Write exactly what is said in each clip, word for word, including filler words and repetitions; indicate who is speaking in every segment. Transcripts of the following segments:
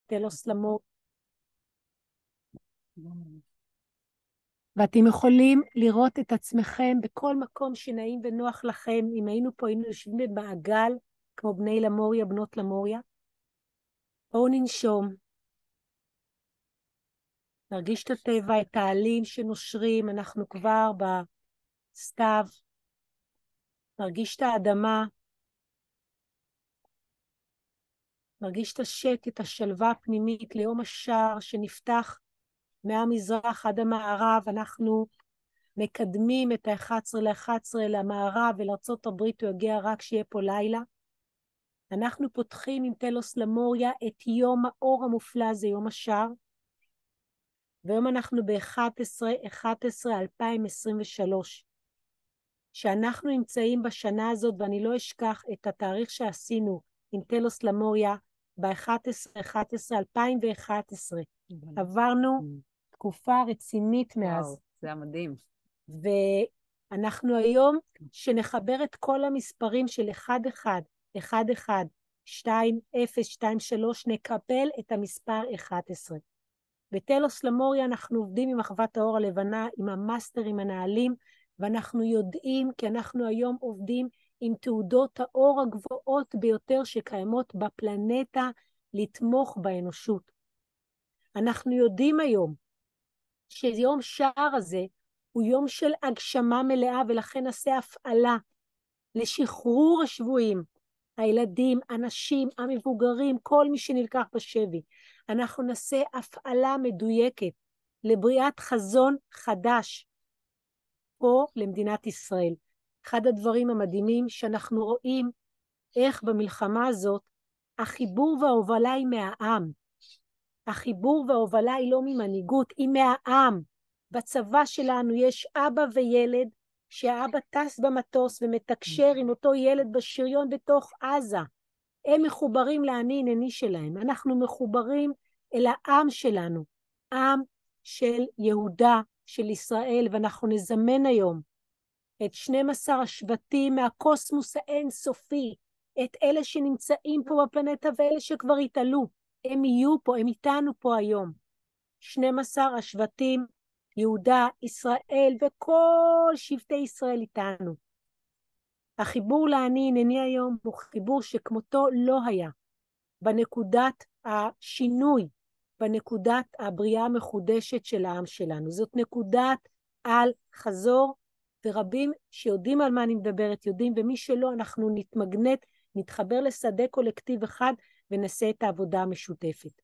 Speaker 1: טלוס למוריה. ואתם יכולים לראות את עצמכם בכל מקום שנעים ונוח לכם. אם היינו פה, היינו יושבים במעגל, כמו בני למוריה, בנות למוריה. בואו ננשום. נרגיש את הטבע, את העלים שנושרים, אנחנו כבר בסתיו. נרגיש את האדמה. נרגיש את השקט, את השלווה הפנימית ליום השער שנפתח מהמזרח עד המערב. אנחנו מקדמים את ה-אחד עשר ל-אחד עשר למערב, ולארצות הברית הוא יגיע רק שיהיה פה לילה. אנחנו פותחים עם טלוס למוריה את יום האור המופלא הזה, יום השער. והיום אנחנו ב-אחד עשר אחד עשר אלפיים עשרים ושלוש. שאנחנו נמצאים בשנה הזאת, ואני לא אשכח את התאריך שעשינו עם טלוס למוריה ב-אחד עשר אחד עשר אלפיים ואחת עשרה. עברנו תקופה רצינית מאז.
Speaker 2: וואו, זה היה מדהים.
Speaker 1: ואנחנו היום שנחבר את כל המספרים של אחד אחד, אחד אחד, שתיים אפס, שתיים שלוש, נקבל את המספר אחד עשרה. בטלוס למוריה אנחנו עובדים עם אחוות האור הלבנה, עם המאסטרים הנעלים, ואנחנו יודעים כי אנחנו היום עובדים עם תעודות האור הגבוהות ביותר שקיימות בפלנטה לתמוך באנושות. אנחנו יודעים היום שיום שער הזה הוא יום של הגשמה מלאה, ולכן נעשה הפעלה לשחרור השבויים, הילדים, אנשים, המבוגרים, כל מי שנלקח בשבי. אנחנו נעשה הפעלה מדויקת לבריאת חזון חדש פה למדינת ישראל. אחד הדברים המדהימים שאנחנו רואים איך במלחמה הזאת החיבור וההובלה היא מהעם. החיבור וההובלה היא לא ממנהיגות, היא מהעם. בצבא שלנו יש אבא וילד, שהאבא טס במטוס ומתקשר עם אותו ילד בשריון בתוך עזה. הם מחוברים לעני עינני שלהם. אנחנו מחוברים אל העם שלנו, עם של יהודה, של ישראל, ואנחנו נזמן היום את שנים עשר השבטים מהקוסמוס האינסופי, את אלה שנמצאים פה בפלנטה ואלה שכבר התעלו. הם יהיו פה, הם איתנו פה היום. שנים עשר השבטים, יהודה, ישראל וכל שבטי ישראל איתנו. החיבור לעני עינני היום הוא חיבור שכמותו לא היה. בנקודת השינוי, בנקודת הבריאה המחודשת של העם שלנו. זאת נקודת על חזור, ורבים שיודעים על מה אני מדברת, יודעים, ומי שלא אנחנו נתמגנט, נתחבר לשדה קולקטיב אחד, ונעשה את העבודה המשותפת.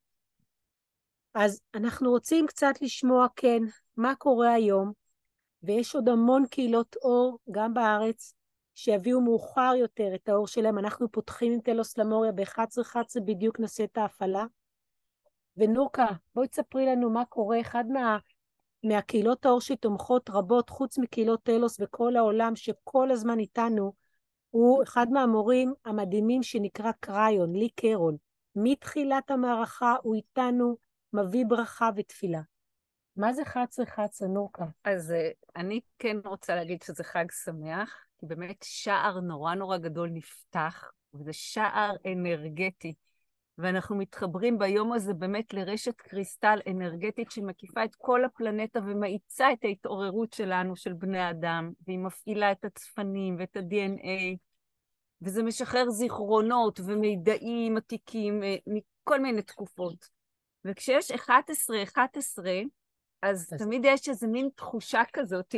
Speaker 1: אז אנחנו רוצים קצת לשמוע, כן, מה קורה היום, ויש עוד המון קהילות אור, גם בארץ, שיביאו מאוחר יותר את האור שלהם. אנחנו פותחים עם טלוס למוריה ב-אחד עשר אחד עשר, בדיוק נעשה את ההפעלה. ונורקה, בואי תספרי לנו מה קורה. אחד מה, מהקהילות האור שתומכות רבות, חוץ מקהילות טלוס וכל העולם שכל הזמן איתנו, הוא אחד מהמורים המדהימים שנקרא קריון, לי קרול. מתחילת המערכה הוא איתנו, מביא ברכה ותפילה. מה זה אחד עשר אחד עשר, נורקה?
Speaker 2: אז אני כן רוצה להגיד שזה חג שמח, כי באמת שער נורא נורא גדול נפתח, וזה שער אנרגטי, ואנחנו מתחברים ביום הזה באמת לרשת קריסטל אנרגטית שמקיפה את כל הפלנטה ומאיצה את ההתעוררות שלנו, של בני אדם, והיא מפעילה את הצפנים ואת ה-די אן איי, וזה משחרר זיכרונות ומידעים עתיקים מכל מיני תקופות. וכשיש אחת עשרה אחת עשרה, אז תמיד יש איזו מין תחושה כזאת,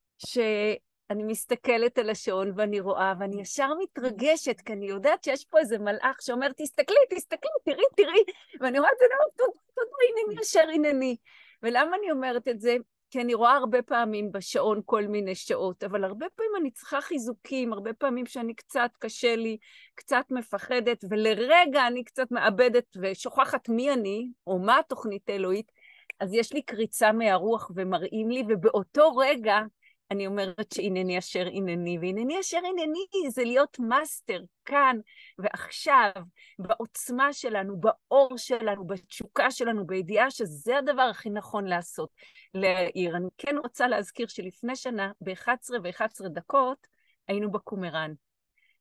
Speaker 2: שאני מסתכלת על השעון ואני רואה, ואני ישר מתרגשת, כי אני יודעת שיש פה איזה מלאך שאומר, תסתכלי, תסתכלי, תראי, תראי, ואני רואה את זה, לא, תודה, תודה, הנני, אשר הנני. ולמה אני אומרת את זה? כי אני רואה הרבה פעמים בשעון כל מיני שעות, אבל הרבה פעמים אני צריכה חיזוקים, הרבה פעמים שאני קצת קשה לי, קצת מפחדת, ולרגע אני קצת מאבדת ושוכחת מי אני, או מה התוכנית האלוהית, אז יש לי קריצה מהרוח ומראים לי, ובאותו רגע אני אומרת שהנני אשר הנני, והנני אשר הנני זה להיות מאסטר כאן ועכשיו, בעוצמה שלנו, באור שלנו, בתשוקה שלנו, בידיעה שזה הדבר הכי נכון לעשות. לעיר, אני כן רוצה להזכיר שלפני שנה, ב-אחת עשרה ו-אחת עשרה דקות, היינו בקומראן.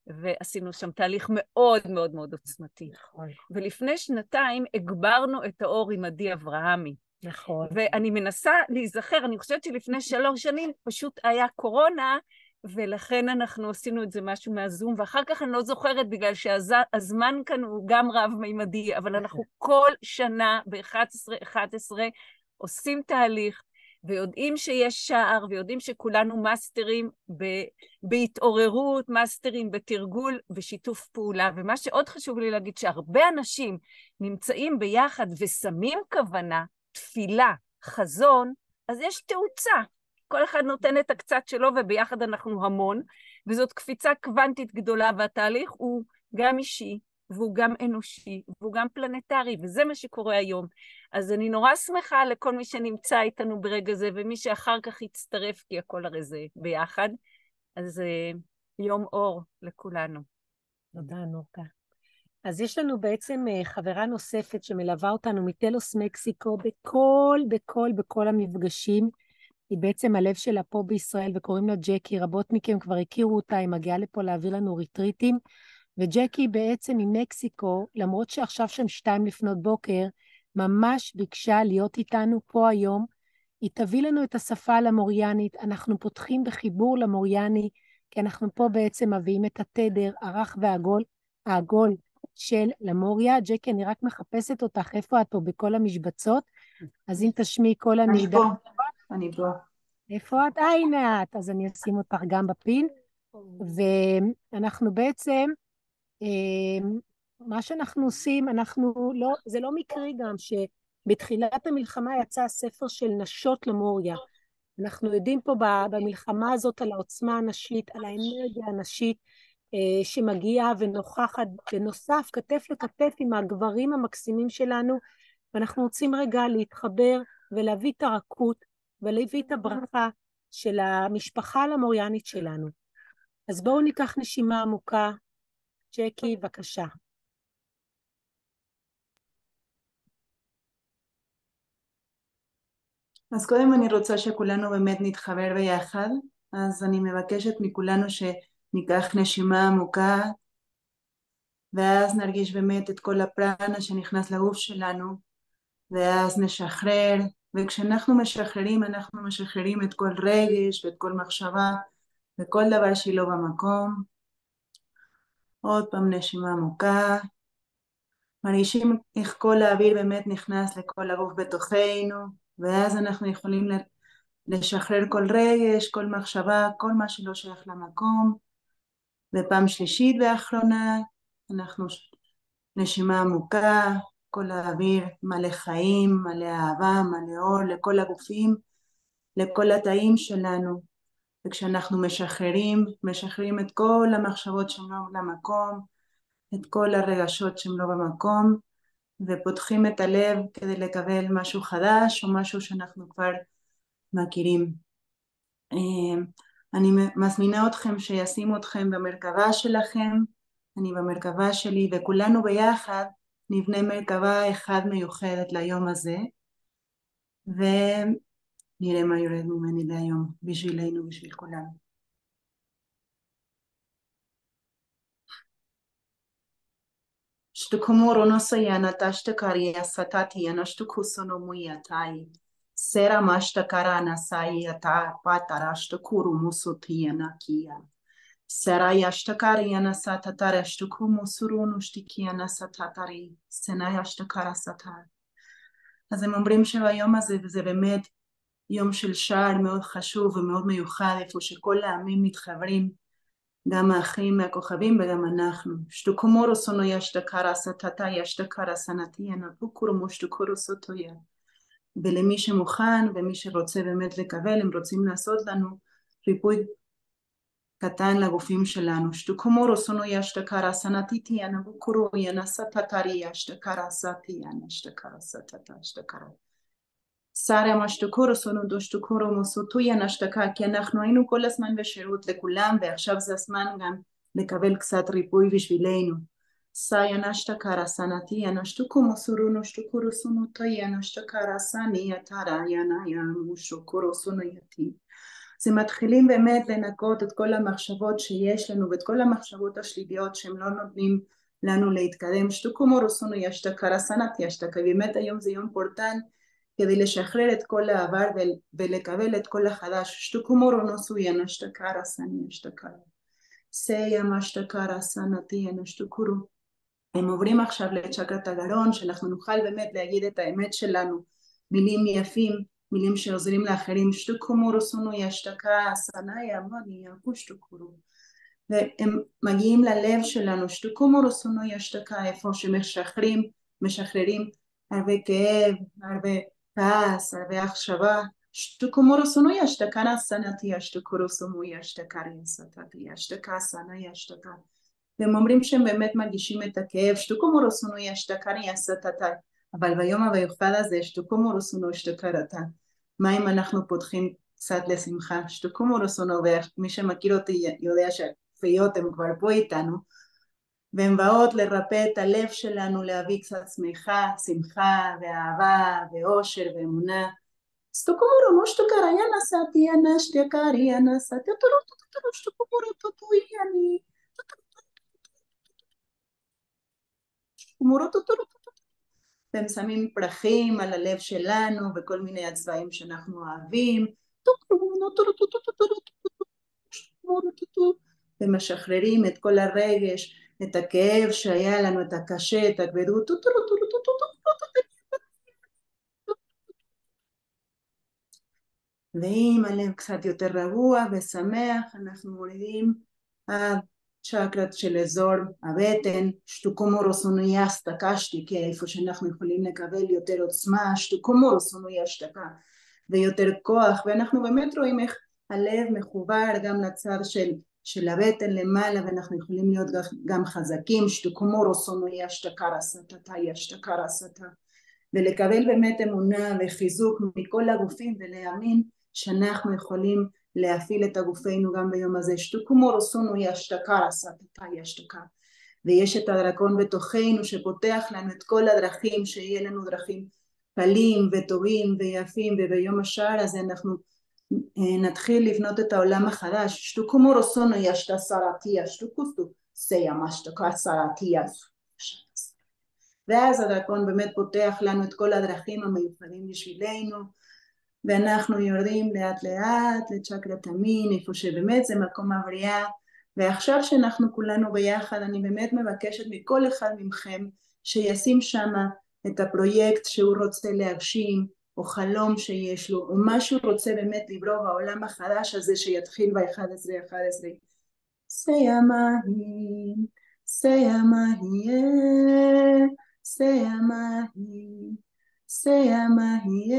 Speaker 2: ועשינו שם תהליך מאוד מאוד מאוד עוצמתי.
Speaker 1: נכון.
Speaker 2: ולפני שנתיים הגברנו את האור עם עדי אברהמי.
Speaker 1: נכון.
Speaker 2: ואני מנסה להיזכר, אני חושבת שלפני שלוש שנים פשוט היה קורונה, ולכן אנחנו עשינו את זה משהו מהזום, ואחר כך אני לא זוכרת בגלל שהזמן כאן הוא גם רב-מימדי, אבל אנחנו כל שנה ב-אחת עשרה אחת עשרה עושים תהליך, ויודעים שיש שער, ויודעים שכולנו מאסטרים ב- בהתעוררות, מאסטרים בתרגול, בשיתוף פעולה. ומה שעוד חשוב לי להגיד, שהרבה אנשים נמצאים ביחד ושמים כוונה, תפילה, חזון, אז יש תאוצה. כל אחד נותן את הקצת שלו, וביחד אנחנו המון, וזאת קפיצה קוונטית גדולה, והתהליך הוא גם אישי, והוא גם אנושי, והוא גם פלנטרי, וזה מה שקורה היום. אז אני נורא שמחה לכל מי שנמצא איתנו ברגע זה, ומי שאחר כך יצטרף, כי הכל הרי זה ביחד. אז יום אור לכולנו.
Speaker 1: תודה, נורקה. אז יש לנו בעצם חברה נוספת שמלווה אותנו מטלוס מקסיקו בכל, בכל, בכל המפגשים. היא בעצם הלב שלה פה בישראל, וקוראים לה ג'קי. רבות מכם כבר הכירו אותה, היא מגיעה לפה להעביר לנו ריטריטים. וג'קי בעצם ממקסיקו, למרות שעכשיו שם שתיים לפנות בוקר, ממש ביקשה להיות איתנו פה היום. היא תביא לנו את השפה למוריאנית, אנחנו פותחים בחיבור למוריאני, כי אנחנו פה בעצם מביאים את התדר, הרך והעגול, העגול של למוריה. ג'קי, אני רק מחפשת אותך, איפה את פה בכל המשבצות? אז אם תשמעי כל המידע.
Speaker 3: אני פה, אני פה.
Speaker 1: איפה את? אה, הנה את. אז אני אשים אותך גם בפין. ואנחנו בעצם, מה שאנחנו עושים, אנחנו לא, זה לא מקרי גם שבתחילת המלחמה יצא הספר של נשות למוריה. אנחנו יודעים פה במלחמה הזאת על העוצמה הנשית, על האנרגיה הנשית שמגיעה ונוכחת, בנוסף, כתף לכתף עם הגברים המקסימים שלנו, ואנחנו רוצים רגע להתחבר ולהביא את הרכות ולהביא את הברכה של המשפחה למוריאנית שלנו. אז בואו ניקח נשימה עמוקה. ג'קי, בבקשה.
Speaker 3: אז קודם אני רוצה שכולנו באמת נתחבר ביחד, אז אני מבקשת מכולנו שניקח נשימה עמוקה, ואז נרגיש באמת את כל הפרנה שנכנס לגוף שלנו, ואז נשחרר, וכשאנחנו משחררים, אנחנו משחררים את כל רגש ואת כל מחשבה, וכל דבר שלא במקום. עוד פעם נשימה עמוקה, מרגישים איך כל האוויר באמת נכנס לכל הגוף בתוכנו, ואז אנחנו יכולים לשחרר כל רגש, כל מחשבה, כל מה שלא שייך למקום. ופעם שלישית ואחרונה, אנחנו נשימה עמוקה, כל האוויר מלא חיים, מלא אהבה, מלא אור לכל הגופים, לכל התאים שלנו. וכשאנחנו משחררים, משחררים את כל המחשבות שהן לא למקום, את כל הרגשות שהן לא במקום, ופותחים את הלב כדי לקבל משהו חדש או משהו שאנחנו כבר מכירים. אני מזמינה אתכם שישימו אתכם במרכבה שלכם, אני במרכבה שלי, וכולנו ביחד נבנה מרכבה אחד מיוחדת ליום הזה, ונראה מה יורד ממני להיום, בשבילנו, בשביל כולנו. Shtukumuro no sayana tashtakariya satatiya shtukusono muyatai. Sera mashtakarana sayata patarashtukuru musutiyana kiya. Sera yashtakariana satatara shtukumu surunu shtikiyana satatari. Sena yashtakara satar. אז הם אומרים שהיום הזה, וזה באמת יום של שער מאוד חשוב ומאוד מיוחד, איפה שכל העמים מתחברים, גם האחים מהכוכבים וגם אנחנו. שתוקומורו סונו ישתקרה סתתה ישתקרה סנתיה נבוקורו מושתוקורו סוטויה. ולמי שמוכן ומי שרוצה באמת לקבל, הם רוצים לעשות לנו ריפוי קטן לגופים שלנו. שתוקומורו סונו ישתקרה סנתיה נבוקורו ינסתתרי ישתקרה סתיה נשתקרה סתתה ישתקרה. סאריה משתוקורו סונו דושתוקורו מוסוטויה נשתקה, כי אנחנו היינו כל הזמן בשירות לכולם, ועכשיו זה הזמן גם לקבל קצת ריפוי בשבילנו. סאיה נשתקרה סנתיה נשתוקו מוסורו נשתוקורו סונוטויה נשתקרה סניה תריה ניה מושוקורו סונויתי. אז מתחילים באמת לנקות את כל המחשבות שיש לנו ואת כל המחשבות השליליות שהם לא נותנים לנו להתקדם. שתוקומו רוסונו ישתקרה סנת ישתקה, באמת היום זה יום פורטן כדי לשחרר את כל העבר ולקבל את כל החדש. שתוקומו רונוסו ינשתקרה סני ישתקרה סיה משתקרה סנתי ינשתקורו. הם עוברים עכשיו לצ'קרת הגרון, שאנחנו נוכל באמת להגיד את האמת שלנו, מילים יפים, מילים שעוזרים לאחרים. שתוקומו רוסונו ישתקה סנאי אמוני יקושתקורו, והם מגיעים ללב שלנו. שתוקומו רוסונו ישתקה, איפה שמשחררים משחררים הרבה כאב, הרבה כעס, הרבה החשבה. שתוקומו רוסונו ישתקה סנתי ישתקורו סומו ישתקה סנתי ישתקה סנה ישתקה, והם אומרים שהם באמת מרגישים את הכאב. שתוקומו רוסונו ישתקה יסתתה, אבל ביום המיוחד הזה שתוקומו רוסונו ישתקרתה, מה אם אנחנו פותחים קצת לשמחה? שתוקומו רוסונו, ומי שמכיר אותי יודע שהכפיות הן כבר פה איתנו, והן באות לרפא את הלב שלנו, להביא קצת שמחה, שמחה ואהבה ואושר ואמונה. שתוקומו רומו שתקרה ינסתי ינשתקרי ינסתי תורו שתוקומו רותו יני והם שמים פרחים על הלב שלנו וכל מיני הצבעים שאנחנו אוהבים, ומשחררים את כל הרגש, את הכאב שהיה לנו, את הקשה, את הכבדות. ואם הלב קצת יותר רגוע ושמח, אנחנו מורידים עד צ'קרת של אזור הבטן. שתוקומו רוסונו ישתקה, שתיקה, איפה שאנחנו יכולים לקבל יותר עוצמה. שתוקומו רוסונו ישתקה ויותר כוח, ואנחנו באמת רואים איך הלב מחובר גם לצד של, של הבטן למעלה, ואנחנו יכולים להיות גם חזקים. שתוקומו רוסונו ישתקה רסתתה ישתקה רסתה, ולקבל באמת אמונה וחיזוק מכל הגופים ולהאמין שאנחנו יכולים להפעיל את הגופנו גם ביום הזה. שתוקומו רוסונו ישתקה רסתתה ישתקה, ויש את הדרקון בתוכנו שפותח לנו את כל הדרכים, שיהיה לנו דרכים קלים וטובים ויפים, וביום השער הזה אנחנו נתחיל לבנות את העולם החדש. שתוקומו רוסונו ישתה סרתיה שתוקוסטו סיה משתקה סרתיה, ואז הדרקון באמת פותח לנו את כל הדרכים המיוחדים בשבילנו, ואנחנו יורדים לאט לאט לצ'קרת המין, איפה שבאמת זה מקום הבריאה. ועכשיו שאנחנו כולנו ביחד, אני באמת מבקשת מכל אחד מכם שישים שם את הפרויקט שהוא רוצה להגשים, או חלום שיש לו, או מה שהוא רוצה באמת לברוא בעולם החדש הזה שיתחיל ב-אחד עשר אחד עשרה. סיימהי, סיימהי, סיימהי, סיימהי,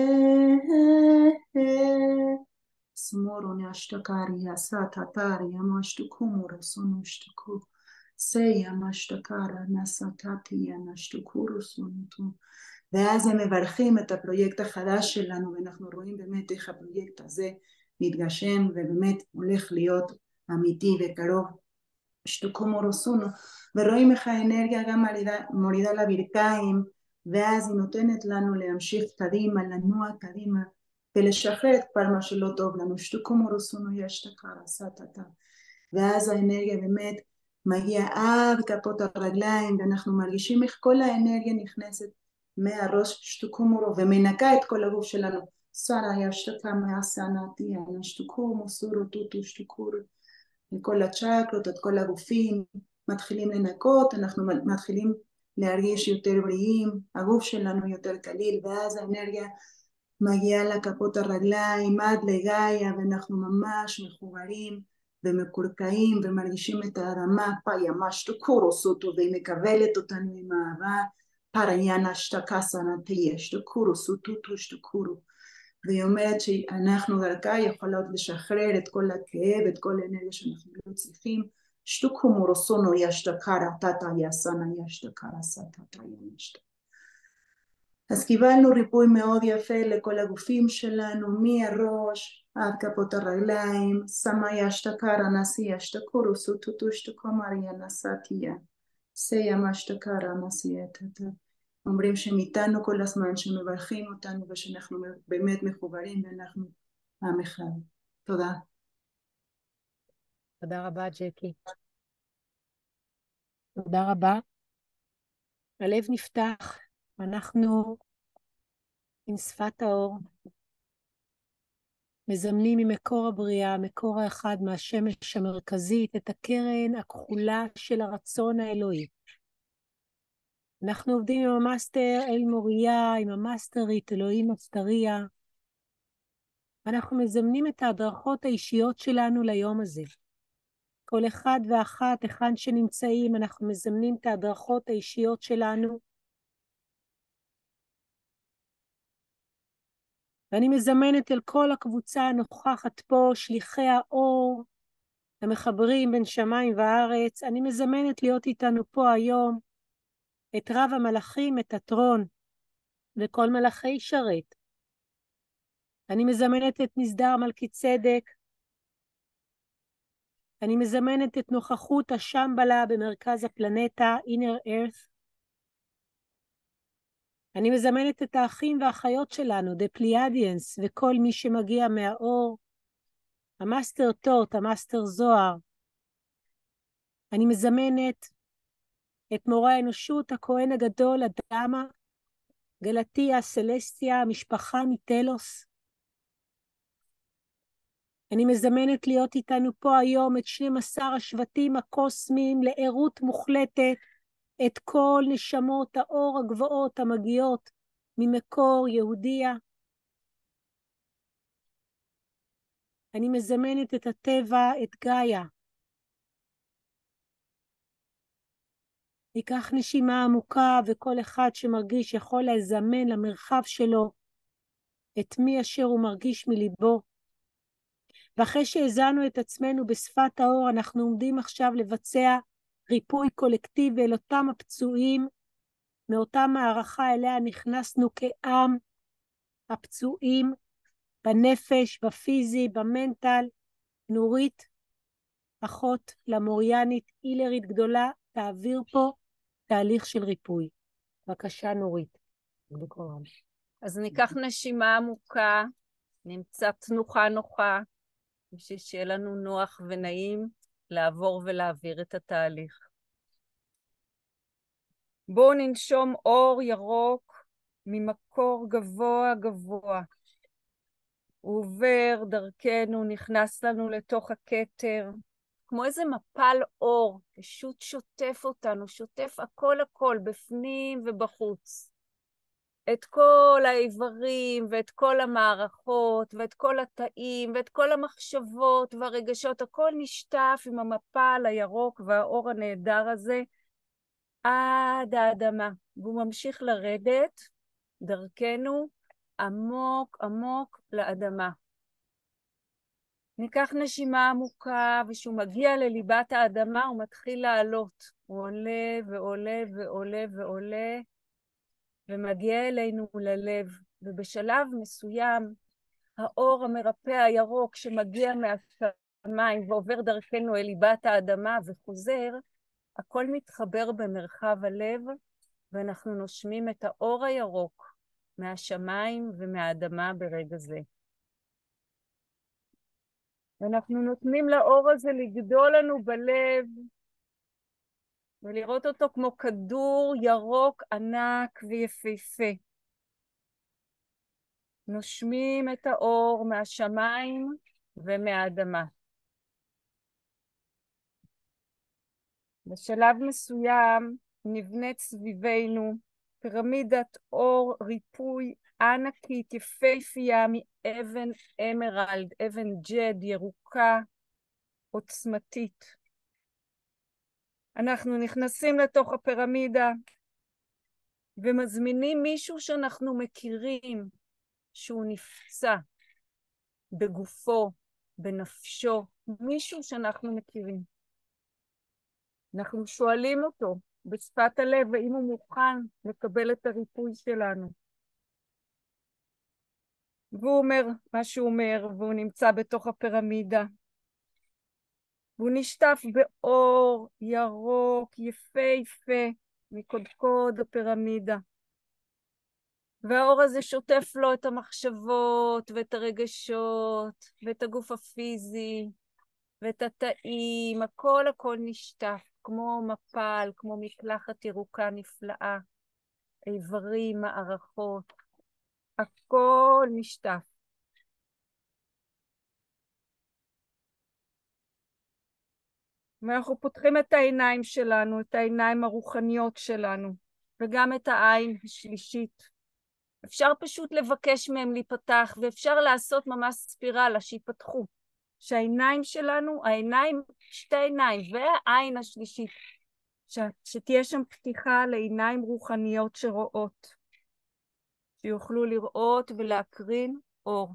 Speaker 3: סמורון ישתקרי הסתתרי ימשתקומו רסונו שתקו סיימשתקרה נסתתי ינשתקו רסונותו. ואז הם מברכים את הפרויקט החדש שלנו, ואנחנו רואים באמת איך הפרויקט הזה מתגשם ובאמת הולך להיות אמיתי וקרוב. שתוקומו רסונו, ורואים איך האנרגיה גם מורידה לברכיים, ואז היא נותנת לנו להמשיך קדימה, לנוע קדימה ולשחרר את כל מה שלא טוב לנו. שתוקומו רסונו ישתקרה סתתה, ואז האנרגיה באמת מגיעה עד כפות הרגליים, ואנחנו מרגישים איך כל האנרגיה נכנסת מהראש שתוקומו ומנקה את כל הגוף שלנו. סרה ישתקה מהסנתי שתוקומו סורו טוטו שתוקורו, מכל הצ'קרות, את כל הגופים מתחילים לנקות, אנחנו מתחילים להרגיש יותר בריאים, הגוף שלנו יותר קליל, ואז האנרגיה מגיעה לכפות הרגליים עד לגאיה, ואנחנו ממש מחוברים ומקורקעים ומרגישים את הרמה פאיה משתקורו סוטו, והיא מקבלת אותנו עם אהבה. פריינה שתקה סנתי שתקורו סוטו שתקורו, והיא אומרת שאנחנו דרכה יכולות לשחרר את כל הכאב, את כל האנרגיה שאנחנו לא צריכים. שתוקומו רסונו ישתקרה תתה יסנה ישתקרה סתתה ישתקרה. אז קיבלנו ריפוי מאוד יפה לכל הגופים שלנו, מהראש עד כפות הרגליים. סמה ישתקרה נשי ישתקורו סוטוטו שתקומריה נסתיה סיה משתקרה נשי תתה. אומרים שהם איתנו כל הזמן, שמברכים אותנו ושאנחנו באמת מחוברים ואנחנו עם אחד. תודה.
Speaker 1: תודה רבה, ג'קי. תודה רבה. הלב נפתח, אנחנו עם שפת האור, מזמנים ממקור הבריאה, מקור האחד מהשמש המרכזית, את הקרן הכחולה של הרצון האלוהי. אנחנו עובדים עם המאסטר אל מוריה, עם המאסטרית אלוהים אסתריה. אנחנו מזמנים את ההדרכות האישיות שלנו ליום הזה. כל אחד ואחת, היכן שנמצאים, אנחנו מזמנים את ההדרכות האישיות שלנו. ואני מזמנת אל כל הקבוצה הנוכחת פה, שליחי האור, המחברים בין שמיים וארץ. אני מזמנת להיות איתנו פה היום, את רב המלאכים, את הטרון, וכל מלאכי שרת. אני מזמנת את מסדר מלכי צדק. אני מזמנת את נוכחות השמבלה במרכז הפלנטה, Inner Earth. אני מזמנת את האחים והאחיות שלנו, The Pleiadians, וכל מי שמגיע מהאור, המאסטר טוט, המאסטר זוהר. אני מזמנת את מורה האנושות, הכהן הגדול, אדמה, גלתיה, סלסטיה, המשפחה מטלוס. אני מזמנת להיות איתנו פה היום את שנים עשר השבטים הקוסמיים לעירות מוחלטת, את כל נשמות האור הגבוהות המגיעות ממקור יהודיה. אני מזמנת את הטבע, את גאיה. ניקח נשימה עמוקה, וכל אחד שמרגיש יכול לזמן למרחב שלו את מי אשר הוא מרגיש מליבו. ואחרי שהזנו את עצמנו בשפת האור, אנחנו עומדים עכשיו לבצע ריפוי קולקטיבי אל אותם הפצועים, מאותה מערכה אליה נכנסנו כעם, הפצועים בנפש, בפיזי, במנטל. נורית, אחות למוריאנית, אילרית גדולה, תעביר פה תהליך של ריפוי. בבקשה, נורית.
Speaker 2: אז ניקח נשימה עמוקה, נמצא תנוחה נוחה, בשביל שיהיה לנו נוח ונעים לעבור ולהעביר את התהליך. בואו ננשום אור ירוק ממקור גבוה גבוה. הוא עובר דרכנו, נכנס לנו לתוך הכתר, כמו איזה מפל אור, פשוט שוטף אותנו, שוטף הכל הכל, בפנים ובחוץ. את כל האיברים ואת כל המערכות ואת כל התאים ואת כל המחשבות והרגשות, הכל נשטף עם המפל הירוק והאור הנהדר הזה עד האדמה. והוא ממשיך לרדת דרכנו עמוק עמוק לאדמה. ניקח נשימה עמוקה, ושהוא מגיע לליבת האדמה הוא מתחיל לעלות. הוא עולה ועולה ועולה ועולה, ומגיע אלינו ללב. ובשלב מסוים, האור המרפא הירוק שמגיע מהשמיים ועובר דרכנו אל ליבת האדמה וחוזר, הכל מתחבר במרחב הלב, ואנחנו נושמים את האור הירוק מהשמיים ומהאדמה ברגע זה. ואנחנו נותנים לאור הזה לגדול לנו בלב, ולראות אותו כמו כדור ירוק ענק ויפהפה. נושמים את האור מהשמיים ומהאדמה. בשלב מסוים נבנית סביבנו פירמידת אור ריפוי ענקית יפהפייה מאבן אמרלד, אבן ג'ד ירוקה עוצמתית. אנחנו נכנסים לתוך הפירמידה ומזמינים מישהו שאנחנו מכירים, שהוא נפצע בגופו, בנפשו, מישהו שאנחנו מכירים. אנחנו שואלים אותו בשפת הלב, האם הוא מוכן לקבל את הריפוי שלנו. והוא אומר מה שהוא אומר, והוא נמצא בתוך הפירמידה. והוא נשטף באור ירוק יפהפה מקודקוד הפירמידה. והאור הזה שוטף לו את המחשבות ואת הרגשות ואת הגוף הפיזי. ואת התאים, הכל הכל נשטף, כמו מפל, כמו מקלחת ירוקה נפלאה, איברים, מערכות, הכל נשטף. ואנחנו פותחים את העיניים שלנו, את העיניים הרוחניות שלנו, וגם את העין השלישית. אפשר פשוט לבקש מהם להיפתח, ואפשר לעשות ממש ספירלה שיפתחו. שהעיניים שלנו, העיניים, שתי עיניים, והעין השלישית, ש... שתהיה שם פתיחה לעיניים רוחניות שרואות, שיוכלו לראות ולהקרין אור.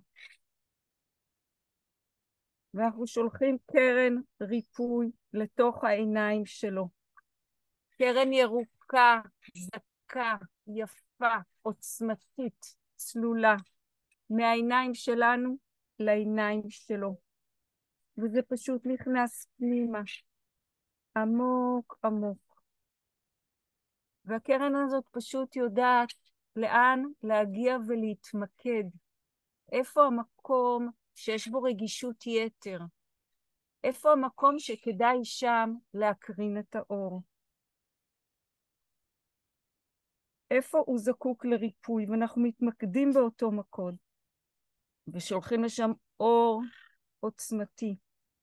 Speaker 2: ואנחנו שולחים קרן ריפוי לתוך העיניים שלו. קרן ירוקה, זקה, יפה, עוצמתית, צלולה, מהעיניים שלנו לעיניים שלו. וזה פשוט נכנס פנימה, עמוק עמוק. והקרן הזאת פשוט יודעת לאן להגיע ולהתמקד. איפה המקום שיש בו רגישות יתר? איפה המקום שכדאי שם להקרין את האור? איפה הוא זקוק לריפוי? ואנחנו מתמקדים באותו מקום. ושולחים לשם אור עוצמתי.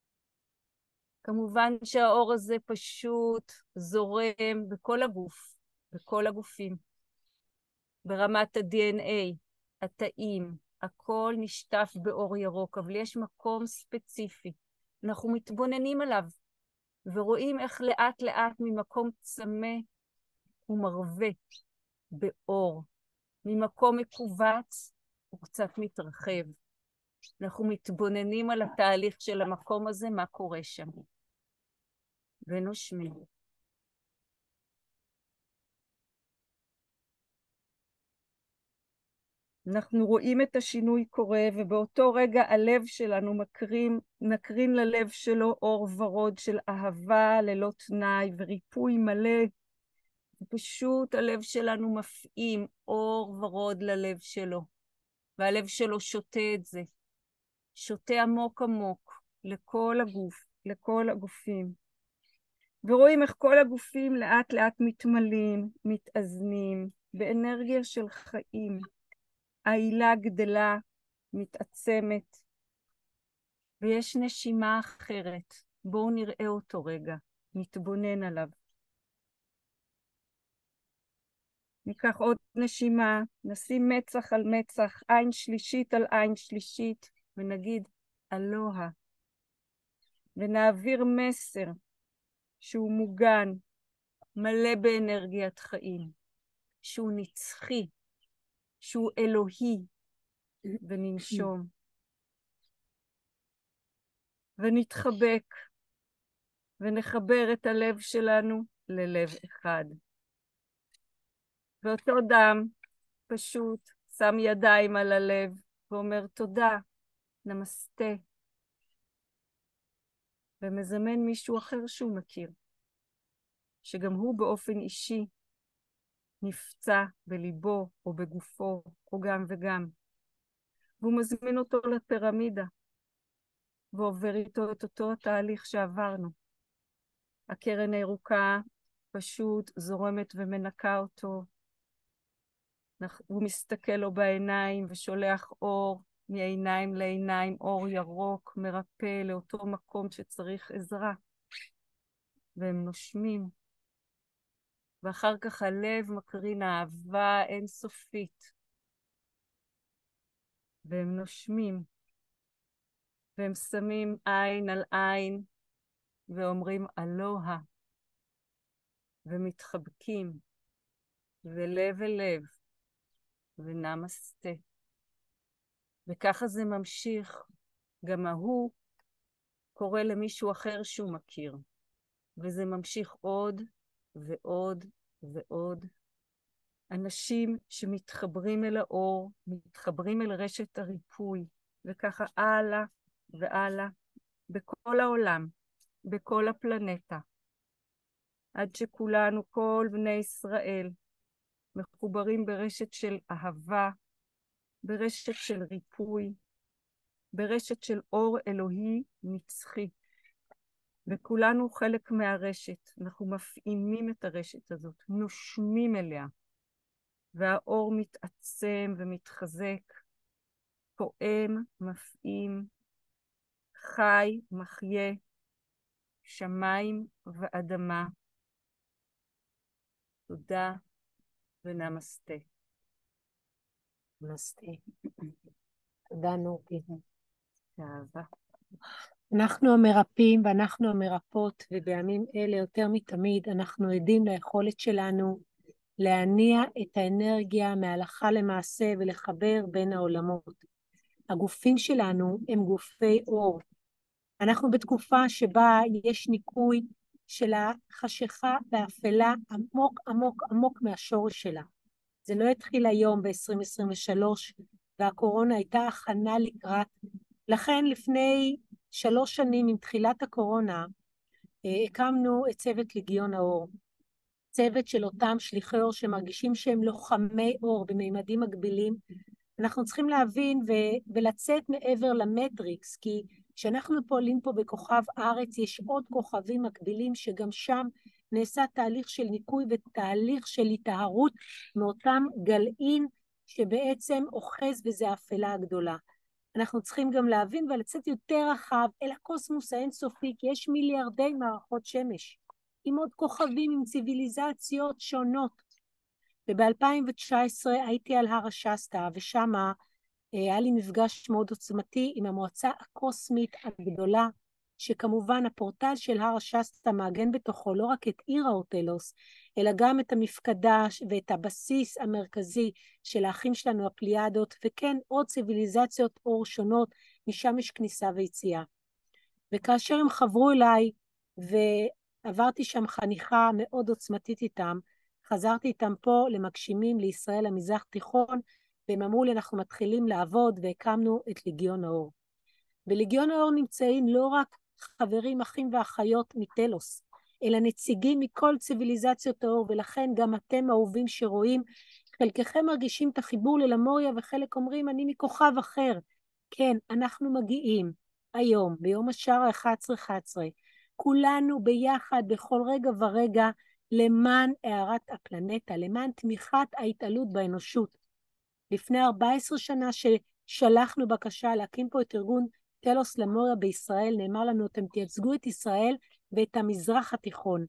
Speaker 2: כמובן שהאור הזה פשוט זורם בכל הגוף, בכל הגופים. ברמת ה-די אן איי, התאים, הכל נשטף באור ירוק, אבל יש מקום ספציפי. אנחנו מתבוננים עליו, ורואים איך לאט לאט ממקום צמא ומרווה באור. ממקום מקובץ הוא קצת מתרחב. אנחנו מתבוננים על התהליך של המקום הזה, מה קורה שם. ונושמים. אנחנו רואים את השינוי קורה, ובאותו רגע הלב שלנו מקרים, נקרין ללב שלו אור ורוד של אהבה ללא תנאי וריפוי מלא. פשוט הלב שלנו מפעים אור ורוד ללב שלו, והלב שלו שותה את זה. שותה עמוק עמוק לכל הגוף, לכל הגופים. ורואים איך כל הגופים לאט לאט מתמלאים, מתאזנים, באנרגיה של חיים. העילה גדלה, מתעצמת, ויש נשימה אחרת. בואו נראה אותו רגע, נתבונן עליו. ניקח עוד נשימה, נשים מצח על מצח, עין שלישית על עין שלישית, ונגיד אלוה. ונעביר מסר שהוא מוגן, מלא באנרגיית חיים, שהוא נצחי, שהוא אלוהי, וננשום. ונתחבק, ונחבר את הלב שלנו ללב אחד. ואותו דם פשוט שם ידיים על הלב, ואומר תודה, נמסטה. ומזמן מישהו אחר שהוא מכיר, שגם הוא באופן אישי נפצע בליבו או בגופו, או גם וגם. והוא מזמין אותו לפירמידה, ועובר איתו את אותו התהליך שעברנו. הקרן הירוקה פשוט זורמת ומנקה אותו. הוא מסתכל לו בעיניים ושולח אור מעיניים לעיניים, אור ירוק, מרפא לאותו מקום שצריך עזרה. והם נושמים. ואחר כך הלב מקרין אהבה אינסופית. והם נושמים. והם שמים עין על עין, ואומרים אלוה. ומתחבקים. ולב אל לב. ונמסטה. וככה זה ממשיך. גם ההוא קורא למישהו אחר שהוא מכיר. וזה ממשיך עוד ועוד ועוד. אנשים שמתחברים אל האור, מתחברים אל רשת הריפוי, וככה הלאה והלאה, בכל העולם, בכל הפלנטה. עד שכולנו, כל בני ישראל, מחוברים ברשת של אהבה, ברשת של ריפוי, ברשת של אור אלוהי נצחי. וכולנו חלק מהרשת. אנחנו מפעימים את הרשת הזאת, נושמים אליה, והאור מתעצם ומתחזק, פועם, מפעים, חי, מחיה, שמיים ואדמה. תודה ונמסטה.
Speaker 1: נמסטה. תודה נורקי.
Speaker 2: אהבה.
Speaker 1: אנחנו המרפאים ואנחנו המרפאות, ובימים אלה יותר מתמיד אנחנו עדים ליכולת שלנו להניע את האנרגיה מהלכה למעשה ולחבר בין העולמות. הגופים שלנו הם גופי אור. אנחנו בתקופה שבה יש ניקוי של החשיכה והאפלה עמוק עמוק עמוק מהשורש שלה. זה לא התחיל היום ב-עשרים עשרים ושלוש, והקורונה הייתה הכנה לקראת. לכן לפני שלוש שנים עם תחילת הקורונה, הקמנו את צוות לגיון האור. צוות של אותם שליחי אור שמרגישים שהם לוחמי אור בממדים מגבילים. אנחנו צריכים להבין ו- ולצאת מעבר למטריקס, כי כשאנחנו פועלים פה בכוכב ארץ, יש עוד כוכבים מקבילים שגם שם נעשה תהליך של ניקוי ותהליך של התאהרות מאותם גלעין שבעצם אוחז וזה האפלה הגדולה. אנחנו צריכים גם להבין ולצאת יותר רחב אל הקוסמוס האינסופי, כי יש מיליארדי מערכות שמש, עם עוד כוכבים, עם ציוויליזציות שונות. וב-אלפיים תשע עשרה הייתי על הר השסטה, ושם היה לי מפגש מאוד עוצמתי עם המועצה הקוסמית הגדולה, שכמובן הפורטל של הר השסטה מעגן בתוכו לא רק את עיר האורטלוס, אלא גם את המפקדה ואת הבסיס המרכזי של האחים שלנו הפליאדות, וכן עוד ציוויליזציות אור שונות, משם יש כניסה ויציאה. וכאשר הם חברו אליי, ועברתי שם חניכה מאוד עוצמתית איתם, חזרתי איתם פה למגשימים לישראל המזרח תיכון, והם אמרו לי אנחנו מתחילים לעבוד, והקמנו את לגיון האור. בלגיון האור נמצאים לא רק חברים, אחים ואחיות מטלוס, אלא נציגים מכל ציוויליזציות האור, ולכן גם אתם אהובים שרואים, חלקכם מרגישים את החיבור ללמוריה, וחלק אומרים אני מכוכב אחר. כן, אנחנו מגיעים היום, ביום השער ה-אחת עשרה אחת עשרה, כולנו ביחד בכל רגע ורגע, למען הערת הפלנטה, למען תמיכת ההתעלות באנושות. לפני ארבע עשרה שנה ששלחנו בקשה להקים פה את ארגון טלוס למוריה בישראל, נאמר לנו, אתם תייצגו את ישראל ואת המזרח התיכון.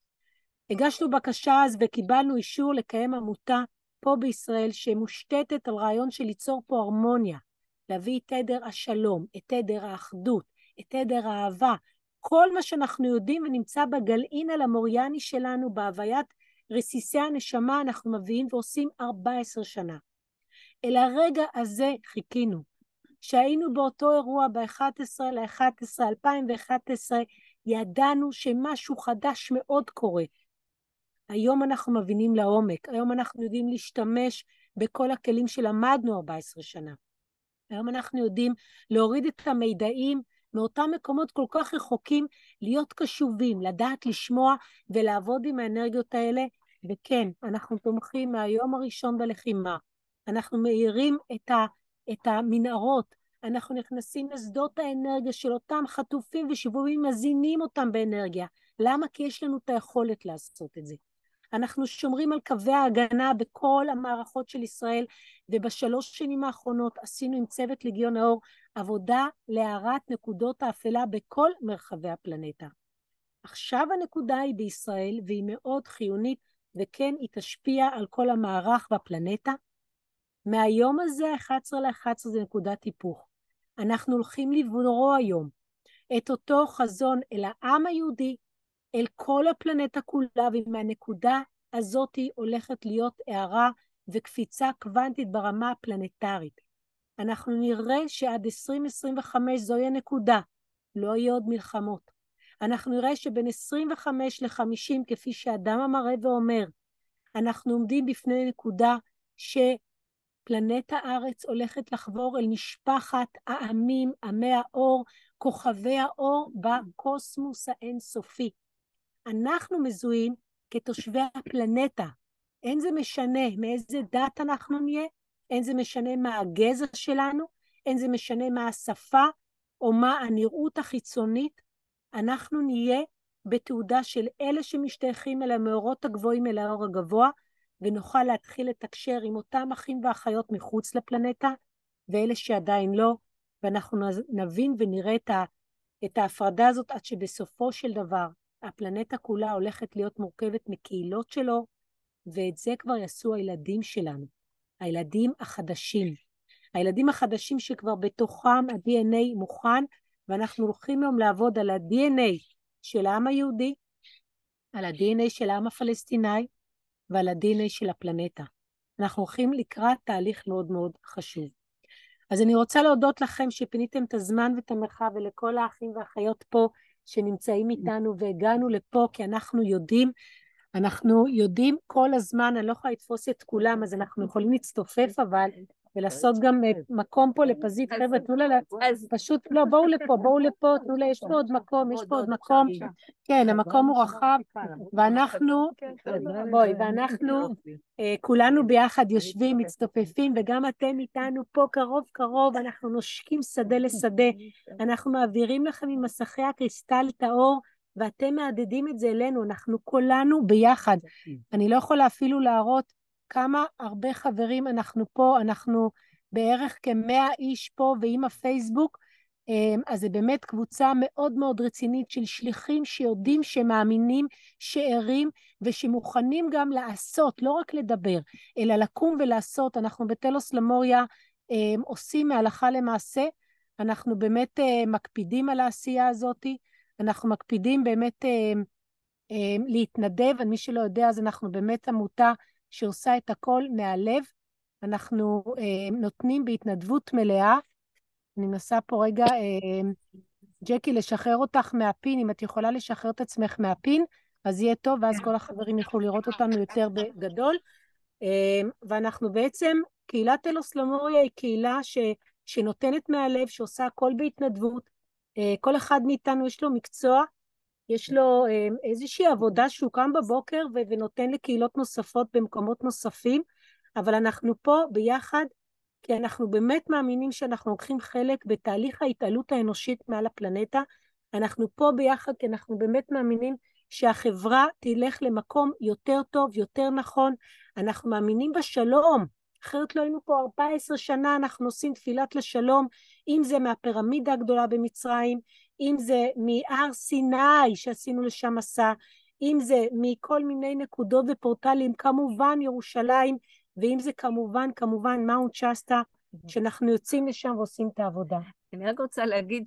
Speaker 1: הגשנו בקשה אז וקיבלנו אישור לקיים עמותה פה בישראל, שמושתתת על רעיון של ליצור פה הרמוניה, להביא את תדר השלום, את תדר האחדות, את תדר האהבה, כל מה שאנחנו יודעים ונמצא בגלעין הלמוריאני שלנו, בהוויית רסיסי הנשמה, אנחנו מביאים ועושים ארבע עשרה שנה. אל הרגע הזה חיכינו. שהיינו באותו אירוע ב-אחת עשרה לאחת עשרה אלפיים ואחת עשרה, ידענו שמשהו חדש מאוד קורה. היום אנחנו מבינים לעומק, היום אנחנו יודעים להשתמש בכל הכלים שלמדנו ארבע עשרה שנה. היום אנחנו יודעים להוריד את המידעים מאותם מקומות כל כך רחוקים, להיות קשובים, לדעת לשמוע ולעבוד עם האנרגיות האלה, וכן, אנחנו תומכים מהיום הראשון בלחימה, אנחנו מאירים את ה... את המנהרות, אנחנו נכנסים לשדות האנרגיה של אותם חטופים ושבויים, מזינים אותם באנרגיה. למה? כי יש לנו את היכולת לעשות את זה. אנחנו שומרים על קווי ההגנה בכל המערכות של ישראל, ובשלוש שנים האחרונות עשינו עם צוות לגיון האור עבודה להארת נקודות האפלה בכל מרחבי הפלנטה. עכשיו הנקודה היא בישראל, והיא מאוד חיונית, וכן היא תשפיע על כל המערך והפלנטה. מהיום הזה, אחת עשרה לאחת עשרה, זה נקודת היפוך. אנחנו הולכים לברוא היום את אותו חזון אל העם היהודי, אל כל הפלנטה כולה, ומהנקודה הזאת הולכת להיות הערה וקפיצה קוונטית ברמה הפלנטרית. אנחנו נראה שעד עשרים עשרים וחמש זוהי הנקודה, לא יהיו עוד מלחמות. אנחנו נראה שבין עשרים וחמש ל-חמישים, כפי שאדם המראה ואומר, אנחנו עומדים בפני נקודה ש... פלנטה הארץ הולכת לחבור אל משפחת העמים, עמי האור, כוכבי האור בקוסמוס האינסופי. אנחנו מזוהים כתושבי הפלנטה. אין זה משנה מאיזה דת אנחנו נהיה, אין זה משנה מה הגזע שלנו, אין זה משנה מה השפה או מה הנראות החיצונית. אנחנו נהיה בתעודה של אלה שמשתייכים אל המאורות הגבוהים, אל האור הגבוה, ונוכל להתחיל לתקשר עם אותם אחים ואחיות מחוץ לפלנטה, ואלה שעדיין לא, ואנחנו נבין ונראה את, ה, את ההפרדה הזאת, עד שבסופו של דבר, הפלנטה כולה הולכת להיות מורכבת מקהילות שלו, ואת זה כבר יעשו הילדים שלנו, הילדים החדשים. הילדים החדשים שכבר בתוכם ה-די אן איי מוכן, ואנחנו הולכים היום לעבוד על ה-די אן איי של העם היהודי, על ה-די אן איי של העם הפלסטיני, ועל ה-די אן איי של הפלנטה. אנחנו הולכים לקראת תהליך מאוד מאוד חשוב. אז אני רוצה להודות לכם שפיניתם את הזמן ואת המרחב, ולכל האחים והאחיות פה שנמצאים איתנו, והגענו לפה כי אנחנו יודעים, אנחנו יודעים כל הזמן, אני לא יכולה לתפוס את כולם, אז אנחנו יכולים להצטופף, אבל ולעשות גם מקום פה לפזית, חבר'ה, תנו לה, פשוט, לא, בואו לפה, בואו לפה, תנו לה, יש פה עוד מקום, יש פה עוד מקום, כן, המקום הוא רחב, ואנחנו, בואי, ואנחנו כולנו ביחד יושבים, מצטופפים, וגם אתם איתנו פה קרוב קרוב, אנחנו נושקים שדה לשדה, אנחנו מעבירים לכם ממסכי הקריסטל את האור, ואתם מעדדים את זה אלינו, אנחנו כולנו ביחד, אני לא יכולה אפילו להראות, כמה הרבה חברים אנחנו פה, אנחנו בערך כמאה איש פה, ועם הפייסבוק, אז זה באמת קבוצה מאוד מאוד רצינית של שליחים שיודעים שמאמינים, שערים, ושמוכנים גם לעשות, לא רק לדבר, אלא לקום ולעשות. אנחנו בטלוס למוריה עושים מהלכה למעשה, אנחנו באמת מקפידים על העשייה הזאת, אנחנו מקפידים באמת להתנדב, ומי שלא יודע, אז אנחנו באמת עמותה, שעושה את הכל מהלב, אנחנו אה, נותנים בהתנדבות מלאה, אני מנסה פה רגע, אה, ג'קי, לשחרר אותך מהפין, אם את יכולה לשחרר את עצמך מהפין, אז יהיה טוב, ואז כל החברים יוכלו לראות אותנו יותר בגדול, אה, ואנחנו בעצם, קהילת טלוס למוריה היא קהילה ש, שנותנת מהלב, שעושה הכל בהתנדבות, אה, כל אחד מאיתנו יש לו מקצוע, יש לו איזושהי עבודה שהוא קם בבוקר ונותן לקהילות נוספות במקומות נוספים, אבל אנחנו פה ביחד, כי אנחנו באמת מאמינים שאנחנו לוקחים חלק בתהליך ההתעלות האנושית מעל הפלנטה, אנחנו פה ביחד כי אנחנו באמת מאמינים שהחברה תלך למקום יותר טוב, יותר נכון, אנחנו מאמינים בשלום, אחרת לא היינו פה ארבע עשרה שנה, אנחנו עושים תפילת לשלום, אם זה מהפירמידה הגדולה במצרים, אם זה מהר סיני שעשינו לשם מסע, אם זה מכל מיני נקודות ופורטלים, כמובן ירושלים, ואם זה כמובן, כמובן מאונט שסטה, שאנחנו יוצאים לשם ועושים את העבודה.
Speaker 2: אני רק רוצה להגיד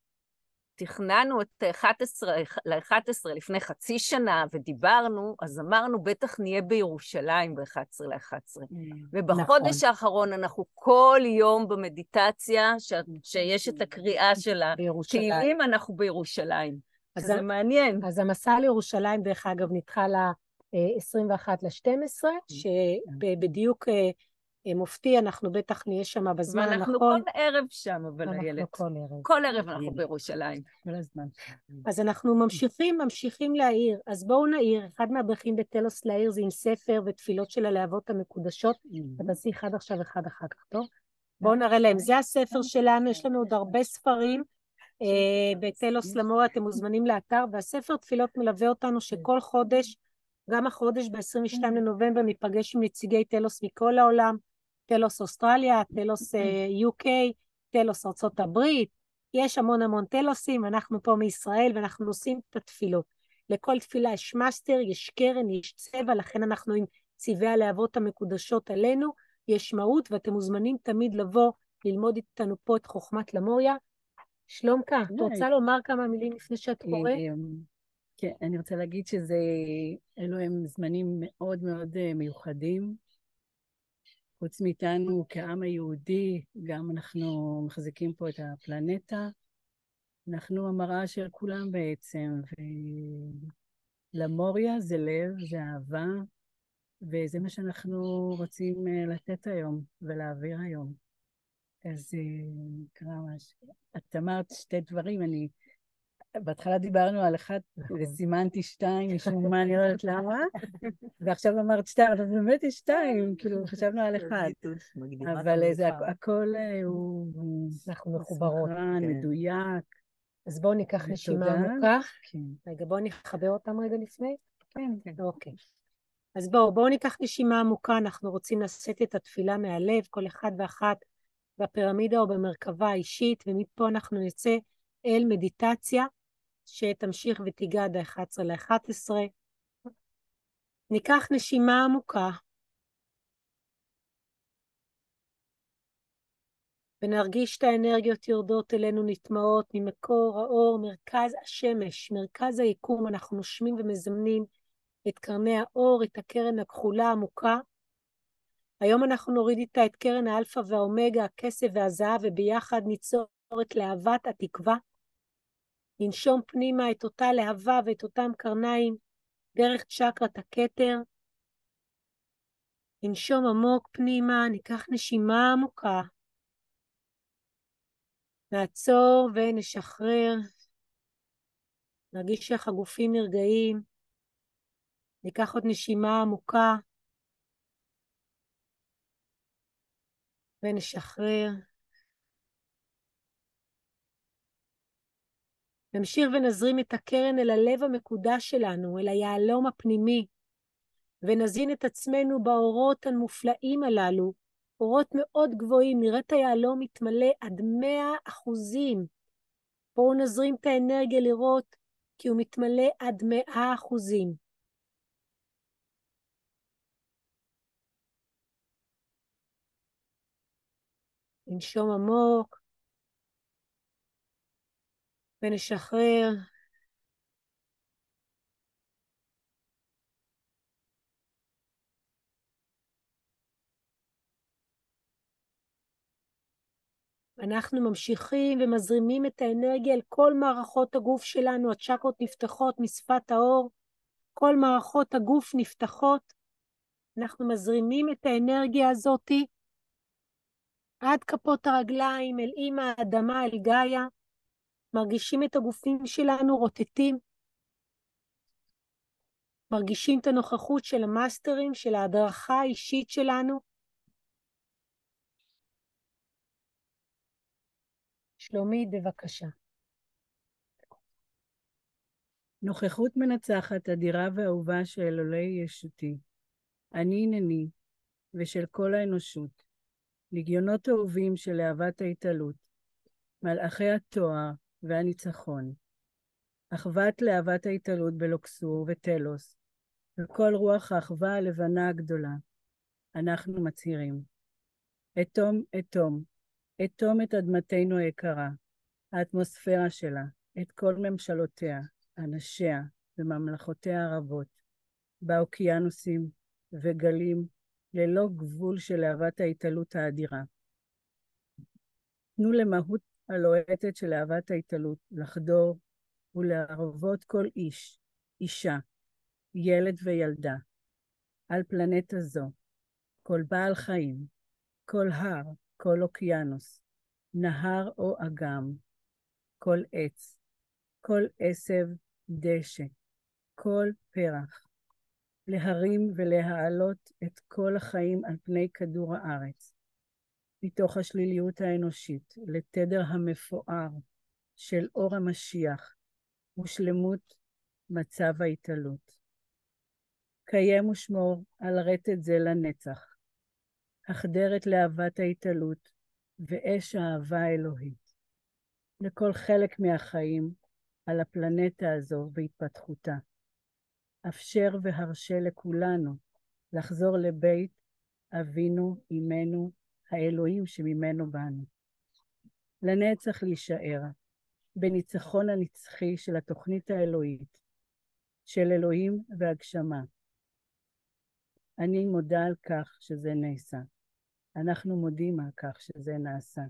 Speaker 2: שתכננו את ל-אחת עשרה לפני חצי שנה, ודיברנו, אז אמרנו, בטח נהיה בירושלים ב-אחת עשרה ל-אחת עשרה. ובחודש האחרון אנחנו כל יום במדיטציה, שיש את הקריאה שלה, תהילים אנחנו בירושלים. זה מעניין.
Speaker 1: אז המסע לירושלים, דרך אגב, נדחה ל-עשרים ואחת לשתים עשרה, שבדיוק מופתי, אנחנו בטח נהיה שם בזמן הנכון.
Speaker 2: ואנחנו כל ערב שם, אבל הילד.
Speaker 1: אנחנו כל ערב.
Speaker 2: כל ערב אנחנו בירושלים.
Speaker 1: כל הזמן. אז אנחנו ממשיכים, ממשיכים להעיר. אז בואו נעיר, אחד מהדרכים בטלוס להעיר זה עם ספר ותפילות של הלהבות המקודשות. תעשי אחד עכשיו, אחד אחר כך, טוב? בואו נראה להם. זה הספר שלנו, יש לנו עוד הרבה ספרים. בטלוס למוריה, אתם מוזמנים לאתר, והספר תפילות מלווה אותנו שכל חודש, גם החודש ב-עשרים ושניים לנובמבר, ניפגש עם נציגי טלוס מכל העולם, טלוס אוסטרליה, טלוס יו קיי, טלוס ארצות הברית, יש המון המון טלוסים, אנחנו פה מישראל ואנחנו עושים את התפילות. לכל תפילה יש מאסטר, יש קרן, יש צבע, לכן אנחנו עם צבעי הלהבות המקודשות עלינו, יש מהות, ואתם מוזמנים תמיד לבוא, ללמוד איתנו פה את חוכמת למוריה. שלומקה, את רוצה לומר כמה מילים לפני שאת קוראת?
Speaker 4: כן, אני רוצה להגיד שזה, אלו הם זמנים מאוד מאוד מיוחדים. חוץ מאיתנו כעם היהודי, גם אנחנו מחזיקים פה את הפלנטה. אנחנו המראה של כולם בעצם, ולמוריה זה לב, זה אהבה, וזה מה שאנחנו רוצים לתת היום ולהעביר היום. אז קרא משהו. את אמרת שתי דברים, אני... בהתחלה דיברנו על אחד, וסימנתי שתיים, משום מה, אני לא יודעת למה, ועכשיו אמרת שתיים, אבל באמת יש שתיים, כאילו, חשבנו על אחד. אבל זה הכל הוא...
Speaker 1: אנחנו מחוברות.
Speaker 4: מדויק,
Speaker 1: אז בואו ניקח
Speaker 4: ותודה.
Speaker 1: נשימה עמוקה.
Speaker 4: כן.
Speaker 1: רגע, בואו נחבר אותם רגע לפני.
Speaker 4: כן, כן.
Speaker 1: אוקיי. אז בואו, בואו ניקח נשימה עמוקה, אנחנו רוצים לשאת את התפילה מהלב, כל אחד ואחת בפירמידה או במרכבה האישית, ומפה אנחנו נצא אל מדיטציה, שתמשיך ותיגע עד ה-אחד עשר לאחת עשרה. ניקח נשימה עמוקה, ונרגיש את האנרגיות יורדות אלינו, נטמעות ממקור האור, מרכז השמש, מרכז היקום. אנחנו נושמים ומזמנים את קרני האור, את הקרן הכחולה העמוקה. היום אנחנו נוריד איתה את קרן האלפא והאומגה, הכסף והזהב, וביחד ניצור את להבת התקווה. ננשום פנימה את אותה להבה ואת אותם קרניים דרך צ'קרת הכתר. ננשום עמוק פנימה, ניקח נשימה עמוקה. נעצור ונשחרר. נרגיש איך הגופים נרגעים. ניקח עוד נשימה עמוקה. ונשחרר. נמשיך ונזרים את הקרן אל הלב המקודש שלנו, אל היעלום הפנימי, ונזין את עצמנו באורות המופלאים הללו, אורות מאוד גבוהים. נראה את היעלום מתמלא עד מאה אחוזים. בואו נזרים את האנרגיה לראות כי הוא מתמלא עד מאה אחוזים. ננשום עמוק ונשחרר. אנחנו ממשיכים ומזרימים את האנרגיה אל כל מערכות הגוף שלנו. הצ'קרות נפתחות משפת האור, כל מערכות הגוף נפתחות. אנחנו מזרימים את האנרגיה הזאת עד כפות הרגליים, אל אמא האדמה, אל גאיה. מרגישים את הגופים שלנו רוטטים. מרגישים את הנוכחות של המאסטרים, של ההדרכה האישית שלנו. שלומית, בבקשה.
Speaker 4: נוכחות מנצחת, אדירה ואהובה של אלוהי ישותי, אני הנני, ושל כל האנושות, לגיונות אהובים של להבת ההתעלות, מלאכי התואר והניצחון, אחוות להבת ההתעלות בלוקסור וטלוס, וכל רוח האחווה הלבנה הגדולה, אנחנו מצהירים. אתום, אתום, אתום את אדמתנו היקרה, האטמוספירה שלה, את כל ממשלותיה, אנשיה וממלכותיה הרבות, באוקיינוסים וגלים, ללא גבול של להבת ההתעלות האדירה. תנו למהות הלוהטת של להבת ההתעלות לחדור ולערבות כל איש, אישה, ילד וילדה, על פלנטה זו, כל בעל חיים, כל הר, כל אוקיינוס, נהר או אגם, כל עץ, כל עשב, דשא, כל פרח, להרים ולהעלות את כל החיים על פני כדור הארץ, מתוך השליליות האנושית לתדר המפואר של אור המשיח ושלמות מצב ההתעלות. קיים ושמור על רטט זה לנצח, החדר את להבת ההתעלות ואש האהבה האלוהית, לכל חלק מהחיים על הפלנטה הזו והתפתחותה. אפשר והרשה לכולנו לחזור לבית אבינו, אמנו, האלוהים שממנו באנו. לנצח להישאר בניצחון הנצחי של התוכנית האלוהית, של אלוהים והגשמה. אני מודה על כך שזה נעשה. אנחנו מודים על כך שזה נעשה.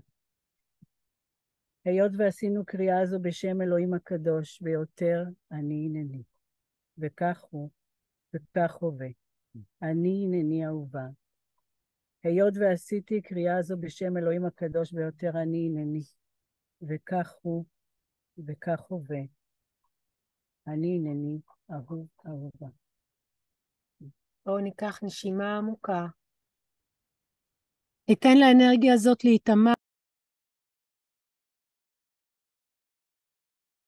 Speaker 4: היות ועשינו קריאה זו בשם אלוהים הקדוש ביותר, אני הנני. וכך הוא, וכך הווה. אני הנני אהובה. היות ועשיתי קריאה זו בשם אלוהים הקדוש ביותר, אני הנני. וכך הוא, וכך הווה. אני הנני אהוב אהובה.
Speaker 1: בואו ניקח נשימה עמוקה. ניתן לאנרגיה הזאת להיטמע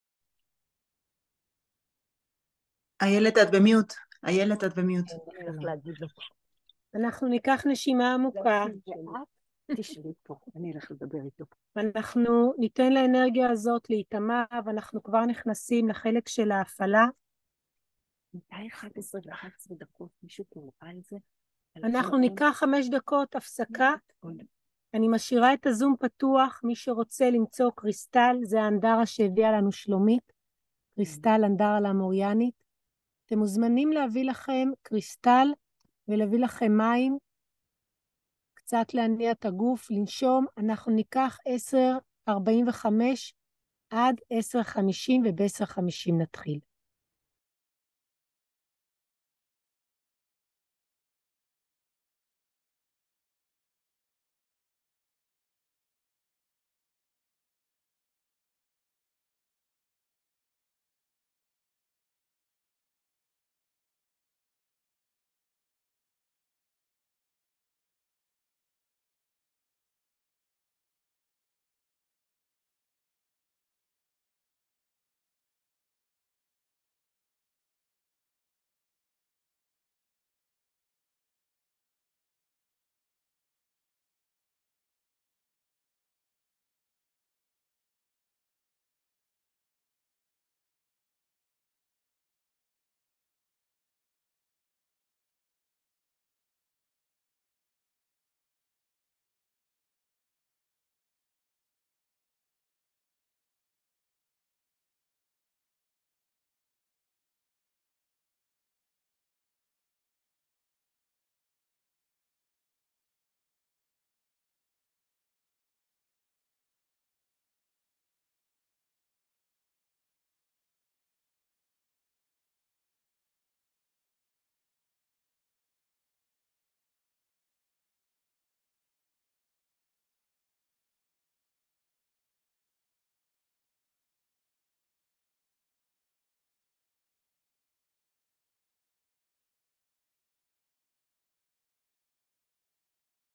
Speaker 3: איילת, את במיוט. איילת, את במיוט.
Speaker 2: אני הולך להגיד לו.
Speaker 1: אנחנו ניקח נשימה עמוקה,
Speaker 2: תשבי פה, אני אלך לדבר איתו.
Speaker 1: ואנחנו ניתן לאנרגיה הזאת להיטמע, ואנחנו כבר נכנסים לחלק של ההפעלה.
Speaker 2: מתי אחת עשרה ואחת עשרה דקות? מישהו קורא על זה?
Speaker 1: אנחנו ניקח חמש דקות הפסקה. אני משאירה את הזום פתוח, מי שרוצה למצוא קריסטל, זה האנדרה שהביאה לנו שלומית, קריסטל אנדרה למוריאנית. אתם מוזמנים להביא לכם קריסטל ולהביא לכם מים, קצת להניע את הגוף, לנשום. אנחנו ניקח עשר ארבעים וחמש עד עשר חמישים, וב-עשר חמישים נתחיל.